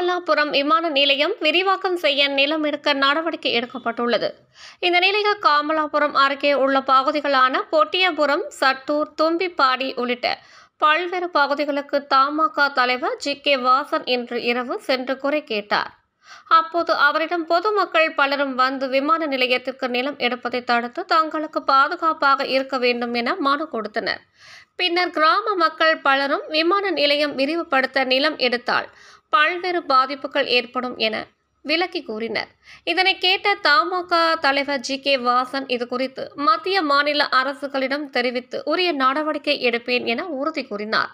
கமலாபுரம் விமான நிலையம் விரிவாக்கம் செய்ய நிலம் எடுக்க நடவடிக்கை எடுக்கப்பட்டுள்ளது. இந்த நிலையில் கமலாபுரம் அருகே உள்ள பகுதிகளான பொட்டியபுரம், சட்டூர், தும்பிப்பாடி உள்ளிட்ட பல்வேறு பகுதிகளுக்கு தமாக தலைவர் ஜி.கே. வாசன் இன்று இரவு சென்று குறை கேட்டார். அப்போது அவரிடம் பொதுமக்கள் பலரும் வந்து விமான நிலையத்திற்கு நிலம் எடுப்பதை தடுத்து தங்களுக்கு பாதுகாப்பாக இருக்க வேண்டும் என மனு கொடுத்தனர். பின்னர் கிராம மக்கள் பலரும் விமான நிலையம் விரிவுபடுத்த நிலம் எடுத்தால் பல்வேறு பாதிப்புகள் ஏற்படும் என விளக்கி கூறினர். இதனை கேட்ட தமாக தலைவர் ஜி.கே. வாசன் இதுகுறித்து மத்திய, மாநில அரசுகளிடம் தெரிவித்து உரிய நடவடிக்கை எடுப்பேன் என உறுதி கூறினார்.